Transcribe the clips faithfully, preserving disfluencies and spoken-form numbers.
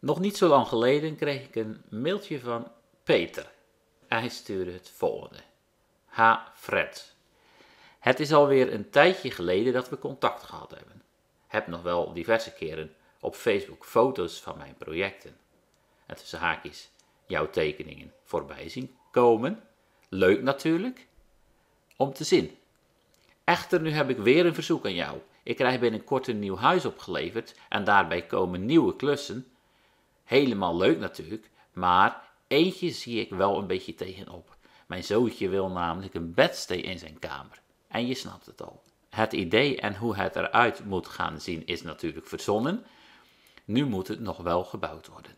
Nog niet zo lang geleden kreeg ik een mailtje van Peter. Hij stuurde het volgende. Ha, Fred. Het is alweer een tijdje geleden dat we contact gehad hebben. Heb nog wel diverse keren op Facebook foto's van mijn projecten. En tussen haakjes jouw tekeningen voorbij zien komen. Leuk natuurlijk. Om te zien. Echter, nu heb ik weer een verzoek aan jou. Ik krijg binnenkort een nieuw huis opgeleverd en daarbij komen nieuwe klussen. Helemaal leuk natuurlijk, maar eentje zie ik wel een beetje tegenop. Mijn zoontje wil namelijk een bedstee in zijn kamer. En je snapt het al. Het idee en hoe het eruit moet gaan zien is natuurlijk verzonnen. Nu moet het nog wel gebouwd worden.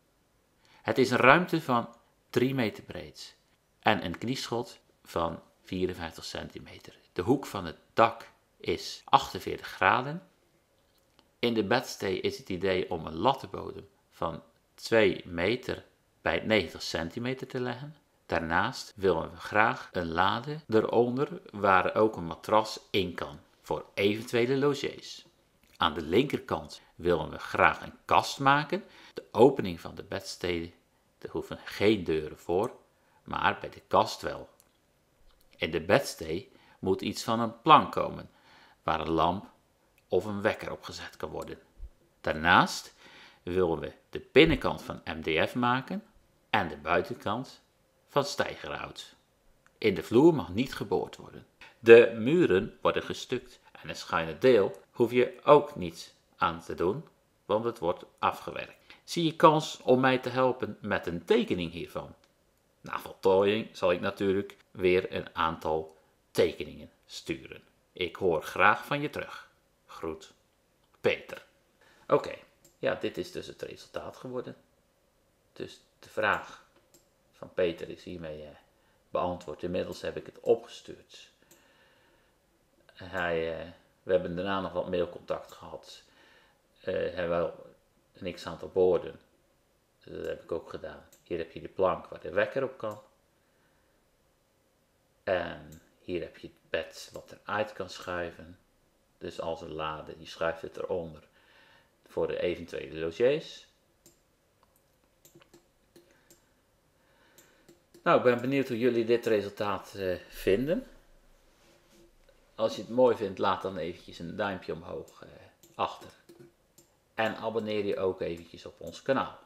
Het is een ruimte van drie meter breed en een knieschot van vierenvijftig centimeter. De hoek van het dak is achtenveertig graden. In de bedstee is het idee om een lattenbodem van twee meter bij negentig centimeter te leggen. Daarnaast willen we graag een lade eronder waar ook een matras in kan voor eventuele logés. Aan de linkerkant willen we graag een kast maken. De opening van de bedstee, er hoeven geen deuren voor, maar bij de kast wel. In de bedstee moet iets van een plank komen, waar een lamp of een wekker op gezet kan worden. Daarnaast willen we de binnenkant van M D F maken en de buitenkant van steigerhout. In de vloer mag niet geboord worden. De muren worden gestukt en het schuine deel hoef je ook niet aan te doen, want het wordt afgewerkt. Zie je kans om mij te helpen met een tekening hiervan? Na voltooiing zal ik natuurlijk weer een aantal tekeningen sturen. Ik hoor graag van je terug. Groet, Peter. Oké, okay. Ja, dit is dus het resultaat geworden. Dus de vraag van Peter is hiermee eh, beantwoord. Inmiddels heb ik het opgestuurd. Hij, eh, we hebben daarna nog wat mailcontact gehad. Uh, hij hebben wel een x-aantal woorden. Dus dat heb ik ook gedaan. Hier heb je de plank waar de wekker op kan. En hier heb je het bed wat eruit kan schuiven. Dus als een lade, die schuift het eronder voor de eventuele logés. Nou, ik ben benieuwd hoe jullie dit resultaat uh, vinden. Als je het mooi vindt, laat dan eventjes een duimpje omhoog uh, achter. En abonneer je ook eventjes op ons kanaal.